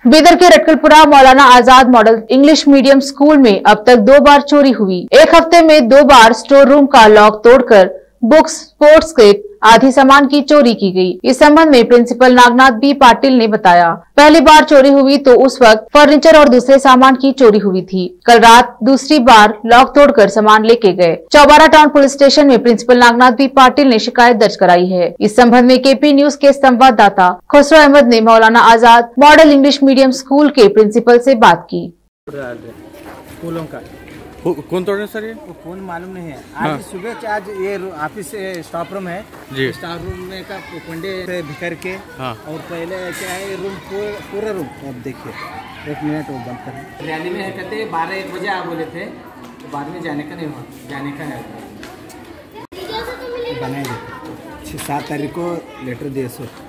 बीदर के Ratkalpura Maulana Azad model English medium school में अब तक 2 बार चोरी हुई। एक हफ्ते में 2 बार स्टोर रूम का लॉक तोड़कर बुक्स, स्पोर्ट्स किट आदि सामान की चोरी की गई। इस संबंध में प्रिंसिपल नागनाथ बी पाटिल ने बताया, पहली बार चोरी हुई तो उस वक्त फर्नीचर और दूसरे सामान की चोरी हुई थी। कल रात दूसरी बार लॉक तोड़कर सामान लेके गए। चौबारा टाउन पुलिस स्टेशन में प्रिंसिपल नागनाथ बी पाटिल ने शिकायत दर्ज कराई है। इस संबंध में केपी न्यूज के संवाददाता खुसरो अहमद ने Maulana Azad model English medium school के प्रिंसिपल से बात की। स्कूलों का कौन तोड़े सर? ये कौन मालूम नहीं है। आज सुबह आज ये ऑफिस स्टाफ रूम है जी। स्टाफ रूम में का कुंडे से बिखर के और पहले क्या है रूम पूरा रूम। अब देखिए 1 मिनट वो बंद कर। रैली में कहते 12-1 बजे आप बोले थे, तो बाद में जाने का नहीं हुआ, जाने का है बनाए 6-7 तारीख को लेटर दिए सो